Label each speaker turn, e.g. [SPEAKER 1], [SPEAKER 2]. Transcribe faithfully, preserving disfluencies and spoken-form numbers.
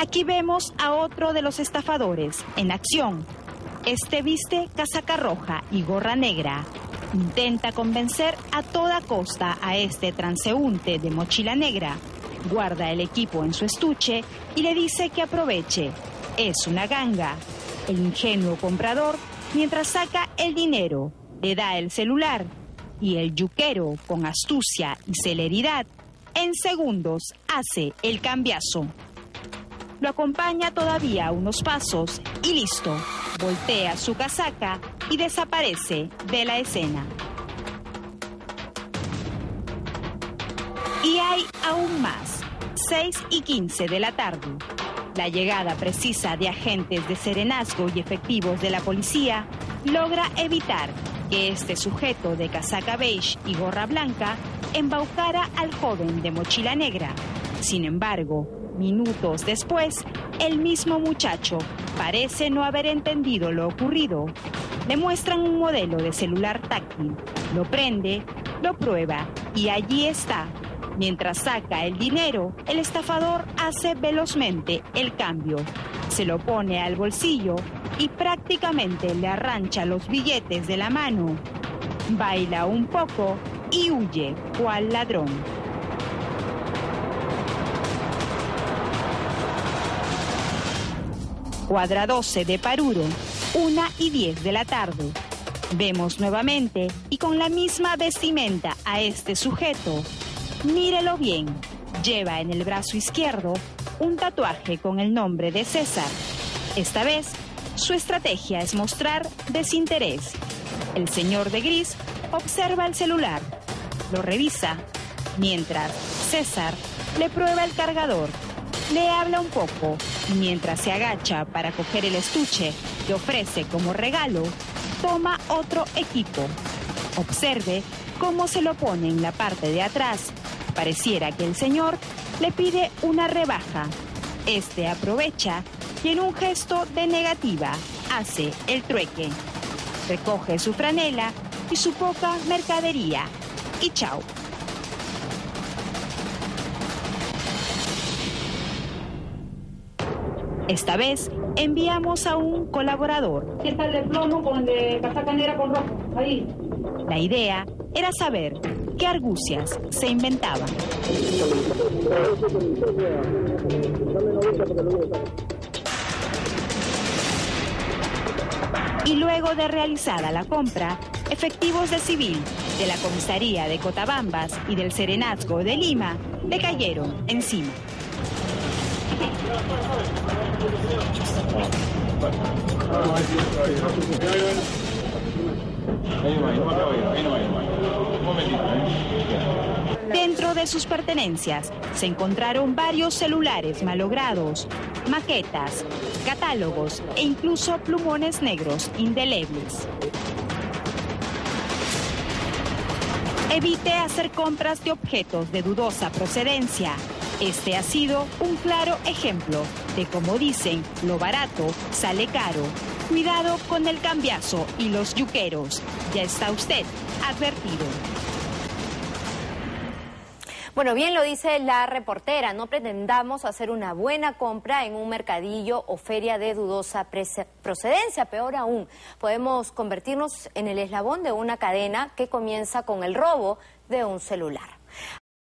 [SPEAKER 1] Aquí vemos a otro de los estafadores en acción. Este viste casaca roja y gorra negra. Intenta convencer a toda costa a este transeúnte de mochila negra. Guarda el equipo en su estuche y le dice que aproveche. Es una ganga. El ingenuo comprador, mientras saca el dinero, le da el celular. Y el yuquero, con astucia y celeridad, en segundos hace el cambiazo. Lo acompaña todavía unos pasos y listo. Voltea su casaca y desaparece de la escena. Y hay aún más. seis y quince de la tarde. La llegada precisa de agentes de serenazgo y efectivos de la policía logra evitar que este sujeto de casaca beige y gorra blanca embaucara al joven de mochila negra. Sin embargo, minutos después, el mismo muchacho parece no haber entendido lo ocurrido. Le muestran un modelo de celular táctil, lo prende, lo prueba y allí está. Mientras saca el dinero, el estafador hace velozmente el cambio. Se lo pone al bolsillo y prácticamente le arrancha los billetes de la mano. Baila un poco y huye cual ladrón. Cuadra doce de Paruro, una y diez de la tarde. Vemos nuevamente y con la misma vestimenta a este sujeto. Mírelo bien, lleva en el brazo izquierdo un tatuaje con el nombre de César. Esta vez, su estrategia es mostrar desinterés. El señor de gris observa el celular, lo revisa, mientras César le prueba el cargador, le habla un poco, y mientras se agacha para coger el estuche que ofrece como regalo, toma otro equipo. Observe cómo se lo pone en la parte de atrás. Pareciera que el señor le pide una rebaja. Este aprovecha y en un gesto de negativa hace el trueque. Recoge su franela y su poca mercadería. Y chao. Esta vez enviamos a un colaborador.
[SPEAKER 2] ¿Qué tal de plomo con el de casaca negra con rojo? Ahí.
[SPEAKER 1] La idea era saber qué argucias se inventaban. Y luego de realizada la compra, efectivos de civil de la comisaría de Cotabambas y del Serenazgo de Lima le cayeron encima. Dentro de sus pertenencias se encontraron varios celulares malogrados, maquetas, catálogos e incluso plumones negros indelebles. Evite hacer compras de objetos de dudosa procedencia. Este ha sido un claro ejemplo de cómo dicen, lo barato sale caro. Cuidado con el cambiazo y los yuqueros. Ya está usted advertido.
[SPEAKER 3] Bueno, bien lo dice la reportera, no pretendamos hacer una buena compra en un mercadillo o feria de dudosa procedencia. Peor aún, podemos convertirnos en el eslabón de una cadena que comienza con el robo de un celular.